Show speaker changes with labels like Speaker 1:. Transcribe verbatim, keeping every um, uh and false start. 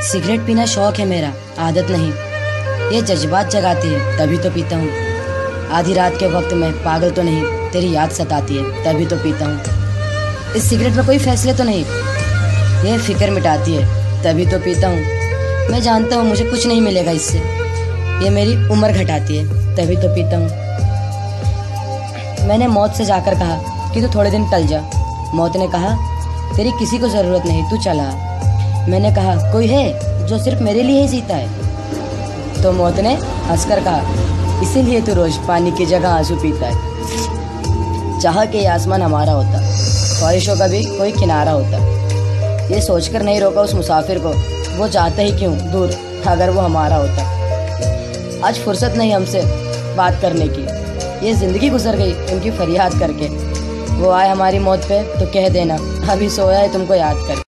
Speaker 1: Cigarette पीना शौक है मेरा, आदत नहीं। ये जज्बात जगाती है तभी तो पीता हूँ। आधी रात के वक्त में पागल तो नहीं, तेरी याद सताती है तभी तो पीता हूँ। इस सिगरेट में कोई फैसले तो नहीं, ये फिक्र मिटाती है तभी तो पीता हूँ। मैं जानता हूँ मुझे कुछ नहीं मिलेगा इससे, ये मेरी उम्र घटाती है तभी तो पीता हूँ। मैंने मौत से जाकर कहा कि तू थोड़े दिन टल जा। मौत ने कहा तेरी किसी को ज़रूरत नहीं, तू चला। मैंने कहा कोई है जो सिर्फ मेरे लिए ही जीता है। तो मौत ने हंसकर कहा इसीलिए तू रोज पानी की जगह आंसू पीता है। चाह के ये आसमान हमारा होता, ख्वाहिशों का भी कोई किनारा होता। ये सोचकर नहीं रोका उस मुसाफिर को, वो चाहता ही क्यों दूर अगर वो हमारा होता। आज फुर्सत नहीं हमसे बात करने की, ये ज़िंदगी गुजर गई उनकी फरियाद करके। वो आए हमारी मौत पे तो कह देना अभी सोया है तुमको याद कर।